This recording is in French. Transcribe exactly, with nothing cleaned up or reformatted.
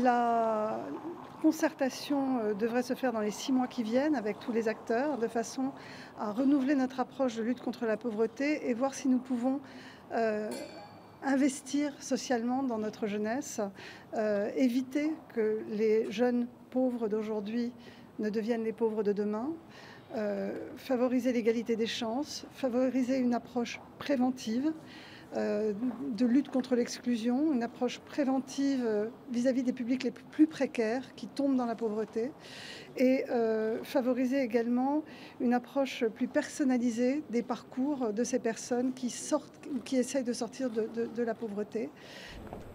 La concertation euh, devrait se faire dans les six mois qui viennent avec tous les acteurs, de façon à renouveler notre approche de lutte contre la pauvreté et voir si nous pouvons euh, investir socialement dans notre jeunesse, euh, éviter que les jeunes pauvres d'aujourd'hui ne deviennent les pauvres de demain, euh, favoriser l'égalité des chances, favoriser une approche préventive, euh, de lutte contre l'exclusion, une approche préventive vis-à-vis des publics les plus précaires qui tombent dans la pauvreté, et euh, favoriser également une approche plus personnalisée des parcours de ces personnes qui sortent, qui essayent de sortir de, de, de la pauvreté.